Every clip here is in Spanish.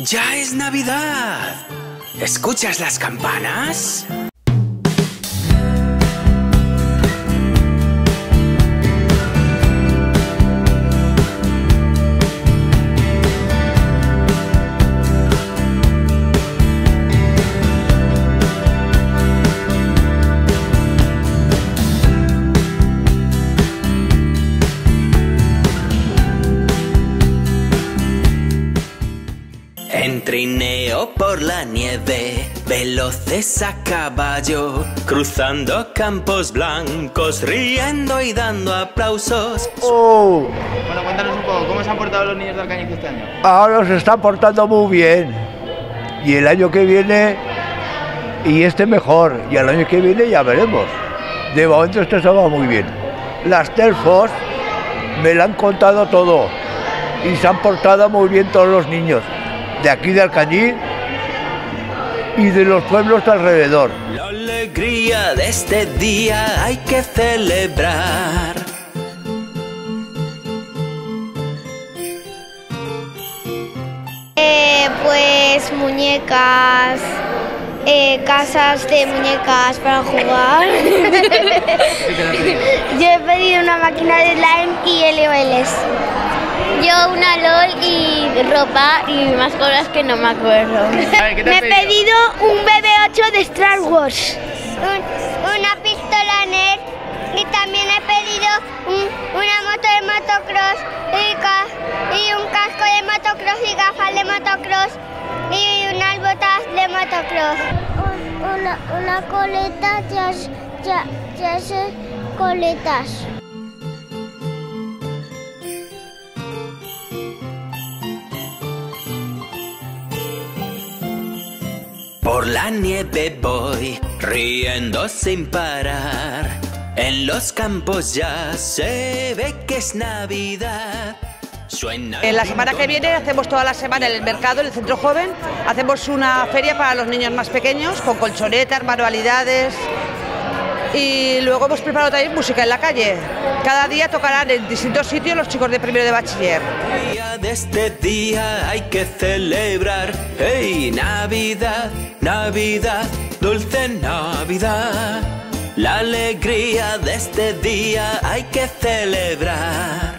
¡Ya es Navidad! ¿Escuchas las campanas? En trineo por la nieve, veloces a caballo, cruzando campos blancos, riendo y dando aplausos. ¡Oh! Bueno, cuéntanos un poco, ¿cómo se han portado los niños de Alcañiz este año? Ahora se están portando muy bien. Y el año que viene, y este mejor. Y el año que viene ya veremos. De momento este se va muy bien. Las Telfos me lo han contado todo. Y se han portado muy bien todos los niños. De aquí de Alcañiz y de los pueblos de alrededor. La alegría de este día hay que celebrar. Pues muñecas, casas de muñecas para jugar. Yo he pedido una máquina de slime y LOLs. Yo una LOL y ropa y más cosas que no me acuerdo. Me he pedido un BB-8 de Star Wars. Una pistola NERD y también he pedido una moto de motocross y un casco de motocross y gafas de motocross y unas botas de motocross. Una coleta ya sé coletas. Por la nieve voy, riendo sin parar. En los campos ya se ve que es Navidad. Suena En la semana que viene hacemos toda la semana en el mercado, en el Centro Joven. Hacemos una feria para los niños más pequeños, con colchonetas, manualidades. Y luego hemos preparado también música en la calle. Cada día tocarán en distintos sitios los chicos de primero de bachiller. De este día hay que celebrar. ¡Hey! Navidad, Navidad, dulce Navidad. La alegría de este día hay que celebrar.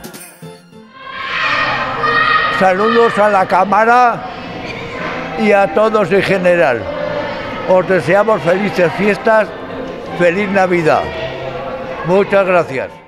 Saludos a la cámara y a todos en general. Os deseamos felices fiestas, feliz Navidad. Muchas gracias.